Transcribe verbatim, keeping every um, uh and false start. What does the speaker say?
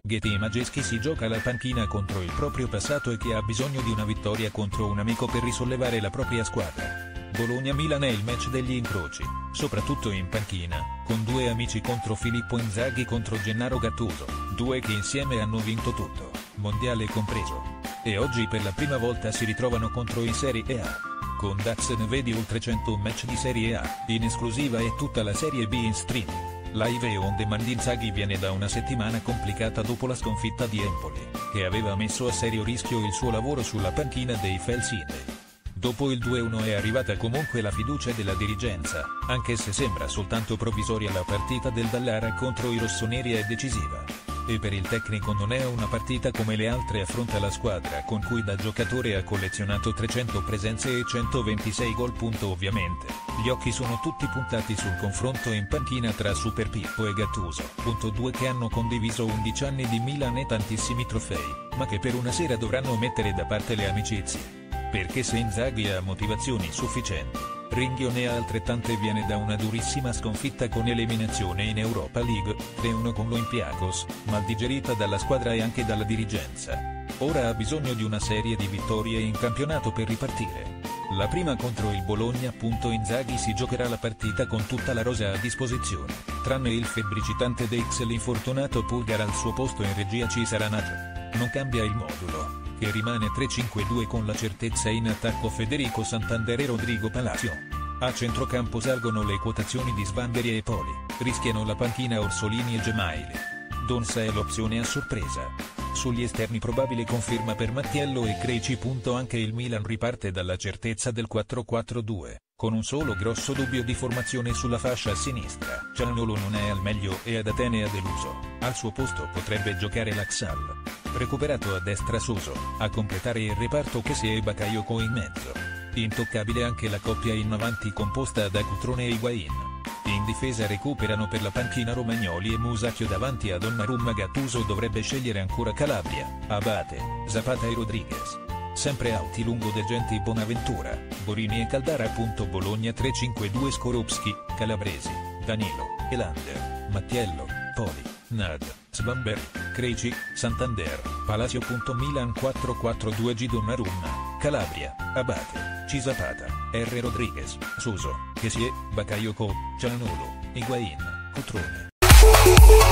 Ghetti Majeschi si gioca la panchina contro il proprio passato e che ha bisogno di una vittoria contro un amico per risollevare la propria squadra. Bologna-Milan è il match degli incroci, soprattutto in panchina, con due amici contro Filippo Inzaghi contro Gennaro Gattuso, due che insieme hanno vinto tutto, mondiale compreso. E oggi per la prima volta si ritrovano contro in Serie A. Con Dax ne vedi oltre cento match di Serie A, in esclusiva e tutta la Serie B in streaming. Live e on demand. Inzaghi viene da una settimana complicata dopo la sconfitta di Empoli, che aveva messo a serio rischio il suo lavoro sulla panchina dei Felsinei. Dopo il due a uno è arrivata comunque la fiducia della dirigenza, anche se sembra soltanto provvisoria. La partita del Dallara contro i rossoneri è decisiva. E per il tecnico non è una partita come le altre. Affronta la squadra con cui da giocatore ha collezionato trecento presenze e centoventisei gol. Ovviamente, gli occhi sono tutti puntati sul confronto in panchina tra Super Pippo e Gattuso, due che hanno condiviso undici anni di Milan e tantissimi trofei, ma che per una sera dovranno mettere da parte le amicizie. Perché se Inzaghi ha motivazioni sufficienti, Ringhio ne ha altrettante. Viene da una durissima sconfitta con eliminazione in Europa League, tre a uno con l'Olympiakos, mal digerita dalla squadra e anche dalla dirigenza. Ora ha bisogno di una serie di vittorie in campionato per ripartire. La prima contro il Bologna. Inzaghi si giocherà la partita con tutta la rosa a disposizione, tranne il febbricitante Dex. L'infortunato Pulgar al suo posto in regia ci sarà Nacho. Non cambia il modulo, che rimane tre cinque due con la certezza in attacco Federico Santander e Rodrigo Palacio. A centrocampo salgono le quotazioni di Svamberi e Poli, rischiano la panchina Orsolini e Gemaili. Donza è l'opzione a sorpresa. Sugli esterni probabile conferma per Mattiello e Krejci. Anche il Milan riparte dalla certezza del quattro quattro due, con un solo grosso dubbio di formazione sulla fascia sinistra. Cianolo non è al meglio e ad Atene ha deluso. Al suo posto potrebbe giocare Laxal. Recuperato a destra Suso, a completare il reparto Kessie e Bakayoko in mezzo. Intoccabile anche la coppia in avanti composta da Cutrone e Higuain. In difesa recuperano per la panchina Romagnoli e Musacchio davanti a Donnarumma. Gattuso dovrebbe scegliere ancora Calabria, Abate, Zapata e Rodriguez. Sempre Auti, Lungo, De Genti, Bonaventura, Borini e Caldara. Bologna tre cinque due Skorupski, Calabresi, Danilo, Elander, Mattiello, Poli, Nad, Svamberi, Krejci, Santander, Palacio. Milan quattro quattro due G Donnarumma, Calabria, Abate, Zapata, R. Rodriguez, Suso, Kessie, Bakayoko, Cianolo, Higuain, Cutrone.